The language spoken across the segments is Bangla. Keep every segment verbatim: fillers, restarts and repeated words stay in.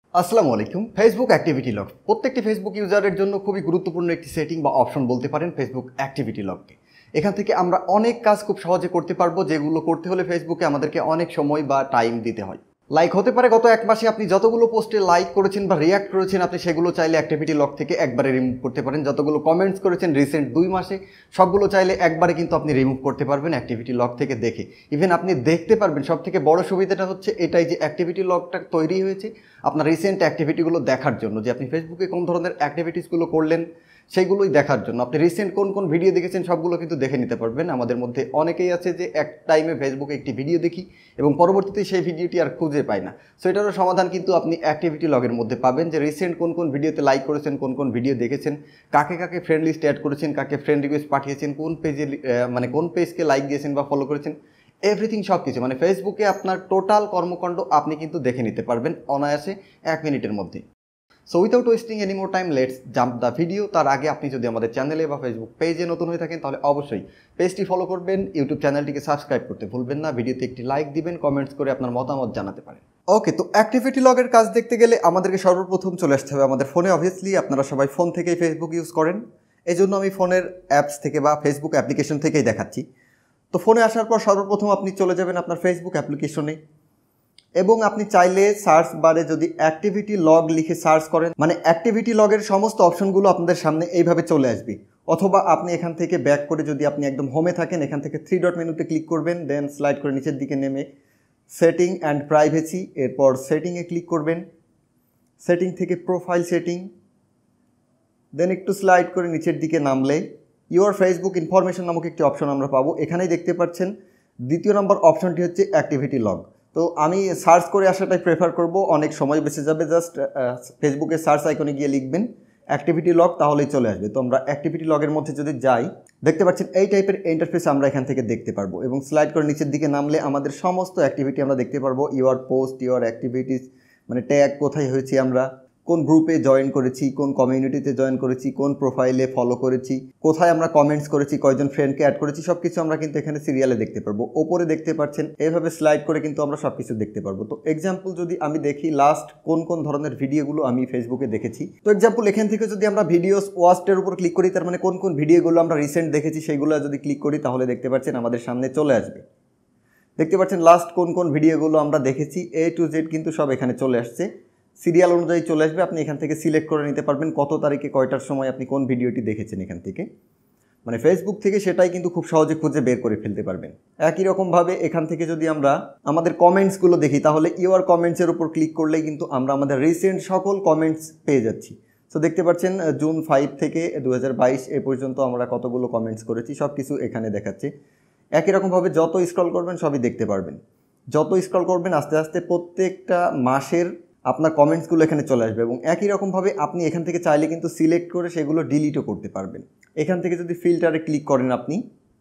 আসসালামু আলাইকুম। ফেসবুক অ্যাক্টিভিটি লগ প্রত্যেকটি ফেসবুক ইউজারের জন্য খুবই গুরুত্বপূর্ণ একটি সেটিং বা অপশন বলতে পারেন ফেসবুক অ্যাক্টিভিটি লগকে। এখান থেকে আমরা অনেক কাজ খুব সহজে করতে পারবো, যেগুলো করতে হলে ফেসবুকে আমাদেরকে অনেক সময় বা টাইম দিতে হয়। লাইক হতে পারে গত এক মাসে আপনি যতগুলো পোস্টে লাইক করেছেন বা রিয়াক্ট করেছেন, আপনি সেগুলো চাইলে অ্যাক্টিভিটি লগ থেকে একবারে রিমুভ করতে পারেন। যতগুলো কমেন্টস করেছেন রিসেন্ট দুই মাসে, সবগুলো চাইলে একবারে কিন্তু আপনি রিমুভ করতে পারবেন অ্যাক্টিভিটি লগ থেকে দেখে। ইভেন আপনি দেখতে পারবেন। সব থেকে বড় সুবিধাটা হচ্ছে এটাই যে অ্যাক্টিভিটি লগটা তৈরি হয়েছে আপনার রিসেন্ট অ্যাক্টিভিটিগুলো দেখার জন্য, যে আপনি ফেসবুকে কোন ধরনের অ্যাক্টিভিটিসগুলো করলেন সেইগুলোই দেখার জন্য। আপনি রিসেন্ট কোন কোন ভিডিও দেখেছেন সবগুলো কিন্তু দেখে নিতে পারবেন। আমাদের মধ্যে অনেকেই আছে যে এক টাইমে ফেসবুকে একটি ভিডিও দেখি এবং পরবর্তীতে সেই ভিডিওটি আর খুঁজে পায় না। সো এটারও সমাধান কিন্তু আপনি অ্যাক্টিভিটি লগের মধ্যে পাবেন, যে রিসেন্ট কোন কোন ভিডিওতে লাইক করেছেন, কোন কোন ভিডিও দেখেছেন, কাকে কাকে ফ্রেন্ড লিস্টে অ্যাড করেছেন, কাকে ফ্রেন্ড রিকোয়েস্ট পাঠিয়েছেন, কোন পেজে মানে কোন পেজকে লাইক দিয়েছেন বা ফলো করেছেন, এভরিথিং সব কিছু মানে ফেসবুকে আপনার টোটাল কর্মকাণ্ড আপনি কিন্তু দেখে নিতে পারবেন অনায়াসে এক মিনিটের মধ্যে। So without wasting any more time let's jump the video. তার আগে আপনি যদি আমাদের চ্যানেলে বা ফেসবুক পেজে নতুন হয়ে থাকেন তাহলে অবশ্যই পেজটি ফলো করবেন, ইউটিউব চ্যানেলটিকে সাবস্ক্রাইব করতে ভুলবেন না, ভিডিওতে একটি লাইক দিবেন, কমেন্টস করে আপনার মতামত জানাতে পারেন। ওকে, তো অ্যাক্টিভিটি লগের কাজ দেখতে গেলে আমাদেরকে সর্বপ্রথম চলে আসতে হবে আমাদের ফোনে। অবভিয়াসলি আপনারা সবাই ফোন থেকেই ফেসবুক ইউজ করেন, এই জন্য আমি ফোনের অ্যাপস থেকে বা ফেসবুক অ্যাপ্লিকেশন থেকেই দেখাচ্ছি। তো ফোনে আসার পর সর্বপ্রথম আপনি চলে যাবেন আপনার ফেসবুক অ্যাপ্লিকেশনে এবং আপনি চাইলে সার্চ বারে যদি অ্যাক্টিভিটি লগ লিখে সার্চ করেন, মানে অ্যাক্টিভিটি লগের সমস্ত অপশনগুলো আপনাদের সামনে এইভাবে চলে আসবে। অথবা আপনি এখান থেকে ব্যাক করে যদি আপনি একদম হোমে থাকেন, এখান থেকে থ্রি ডট মেনুতে ক্লিক করবেন, দেন স্লাইড করে নিচের দিকে নেমে সেটিং অ্যান্ড প্রাইভেসি, এরপর সেটিংয়ে ক্লিক করবেন, সেটিং থেকে প্রোফাইল সেটিং, দেন একটু স্লাইড করে নিচের দিকে নামলে ইউর ফেসবুক ইনফরমেশন নামক একটি অপশন আমরা পাবো। এখানেই দেখতে পাচ্ছেন দ্বিতীয় নম্বর অপশনটি হচ্ছে অ্যাক্টিভিটি লগ। তো আমি সার্চ করে আসাটাই প্রেফার করব, অনেক সময় বেঁচে যাবে। জাস্ট ফেসবুকে সার্চ আইকনে গিয়ে লিখবেন অ্যাক্টিভিটি লগ, তাহলেই চলে আসবে। তো আমরা অ্যাক্টিভিটি লগের মধ্যে যদি যাই, দেখতে পাচ্ছেন এই টাইপের ইন্টারফেস আমরা এখান থেকে দেখতে পারবো এবং স্লাইড করে নিচের দিকে নামলে আমাদের সমস্ত অ্যাক্টিভিটি আমরা দেখতে পারবো। ইউর পোস্ট, ইউর অ্যাক্টিভিটিস, মানে ট্যাগ কোথায় হয়েছি আমরা, কোন গ্রুপে জয়েন করেছি, কোন কমিউনিটিতে জয়েন করেছি, কোন প্রোফাইলে ফলো করেছি, কোথায় আমরা কমেন্টস করেছি, কয়জন ফ্রেন্ডকে অ্যাড করেছি, সব কিছু আমরা কিন্তু এখানে সিরিয়ালে দেখতে পারবো। ওপরে দেখতে পাচ্ছেন এইভাবে স্লাইড করে কিন্তু আমরা সব কিছু দেখতে পারবো। তো এক্সাম্পল যদি আমি দেখি লাস্ট কোন কোন ধরনের ভিডিওগুলো আমি ফেসবুকে দেখেছি, তো এক্সাম্পল এখান থেকে যদি আমরা ভিডিওস ওয়াচডের উপর ক্লিক করি, তার মানে কোন কোন ভিডিওগুলো আমরা রিসেন্ট দেখেছি সেইগুলো যদি ক্লিক করি, তাহলে দেখতে পাচ্ছেন আমাদের সামনে চলে আসবে। দেখতে পাচ্ছেন লাস্ট কোন কোন ভিডিওগুলো আমরা দেখেছি, এ টু জেড কিন্তু সব এখানে চলে আসছে, সিরিয়াল অনুযায়ী চলে আসবে। আপনি এখান থেকে সিলেক্ট করে নিতে পারবেন কত তারিখে কয়টার সময় আপনি কোন ভিডিওটি দেখেছেন এখান থেকে, মানে ফেসবুক থেকে সেটাই কিন্তু খুব সহজে খুঁজে বের করে ফেলতে পারবেন। একই রকমভাবে এখান থেকে যদি আমরা আমাদের কমেন্টসগুলো দেখি, তাহলে ইউর কমেন্টসের উপর ক্লিক করলেই কিন্তু আমরা আমাদের রিসেন্ট সকল কমেন্টস পেয়ে যাচ্ছি। সো দেখতে পাচ্ছেন জুন ফাইভ থেকে দু হাজার বাইশ এ পর্যন্ত আমরা কতগুলো কমেন্টস করেছি সব কিছু এখানে দেখাচ্ছে। একই রকমভাবে যত স্ক্রল করবেন সবই দেখতে পারবেন। যত স্ক্রল করবেন আস্তে আস্তে প্রত্যেকটা মাসের আপনার কমেন্টসগুলো এখানে চলে আসবে এবং একই রকমভাবে আপনি এখান থেকে চাইলে কিন্তু সিলেক্ট করে সেগুলো ডিলিটও করতে পারবেন। এখান থেকে যদি ফিল্টারে ক্লিক করেন আপনি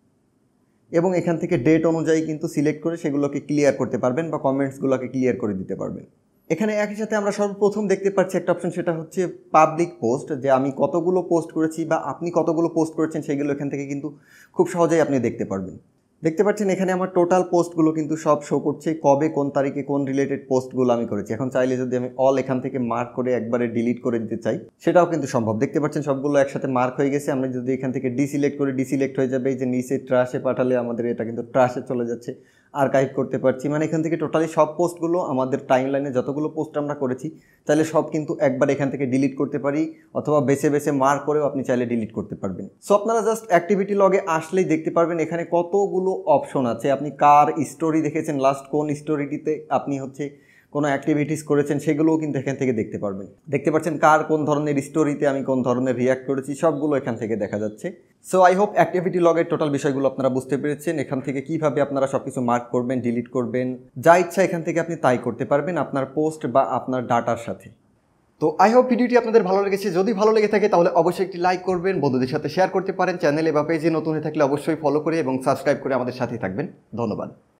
এবং এখান থেকে ডেট অনুযায়ী কিন্তু সিলেক্ট করে সেগুলোকে ক্লিয়ার করতে পারবেন বা কমেন্টসগুলোকে ক্লিয়ার করে দিতে পারবেন। এখানে একই সাথে আমরা সর্বপ্রথম দেখতে পাচ্ছি একটা অপশন, সেটা হচ্ছে পাবলিক পোস্ট, যে আমি কতগুলো পোস্ট করেছি বা আপনি কতগুলো পোস্ট করেছেন সেগুলো এখান থেকে কিন্তু খুব সহজেই আপনি দেখতে পারবেন। দেখতে পাচ্ছেন এখানে আমার টোটাল পোস্টগুলো কিন্তু সব শো করছে, কবে কোন তারিখে কোন রিলেটেড পোস্টগুলো আমি করেছি। এখন চাইলে যদি আমি অল এখান থেকে মার্ক করে একবারে ডিলিট করে দিতে চাই সেটাও কিন্তু সম্ভব। দেখতে পাচ্ছেন সবগুলো একসাথে মার্ক হয়ে গেছে। আমরা যদি এখান থেকে ডিসিলেক্ট করে ডিসিলেক্ট হয়ে যাবে, এই যে নিচে ট্রাশে পাঠালে আমাদের এটা কিন্তু ট্রাশে চলে যাচ্ছে, আর্কাইভ করতে পারছি। মানে এখান থেকে টোটালি সব পোস্টগুলো আমাদের টাইমলাইনে যতগুলো পোস্ট আমরা করেছি তাহলে সব কিন্তু একবার এখান থেকে ডিলিট করতে পারি, অথবা বেছে বেছে মার্ক করেও আপনি চাইলে ডিলিট করতে পারবেন। সো আপনারা জাস্ট অ্যাক্টিভিটি লগে আসলেই দেখতে পারবেন এখানে কতগুলো অপশন আছে। আপনি কার স্টোরি দেখেছেন, লাস্ট কোন স্টোরিটিতে আপনি হচ্ছে কোনো অ্যাক্টিভিটিস করেছেন সেগুলোও কিন্তু এখান থেকে দেখতে পারবেন। দেখতে পাচ্ছেন কার কোন ধরনের স্টোরিতে আমি কোন ধরনের রিয়াক্ট করেছি সবগুলো এখান থেকে দেখা যাচ্ছে। সো আই হোপ অ্যাক্টিভিটি লগের টোটাল বিষয়গুলো আপনারা বুঝতে পেরেছেন। এখান থেকে কিভাবে আপনারা সব কিছু মার্ক করবেন, ডিলিট করবেন, যা ইচ্ছা এখান থেকে আপনি তাই করতে পারবেন আপনার পোস্ট বা আপনার ডাটার সাথে। তো আই হোপ ভিডিওটি আপনাদের ভালো লেগেছে। যদি ভালো লেগে থাকে তাহলে অবশ্যই একটি লাইক করবেন, বন্ধুদের সাথে শেয়ার করতে পারেন। চ্যানেলে বা পেজে নতুন হয়ে থাকলে অবশ্যই ফলো করে এবং সাবস্ক্রাইব করে আমাদের সাথেই থাকবেন। ধন্যবাদ।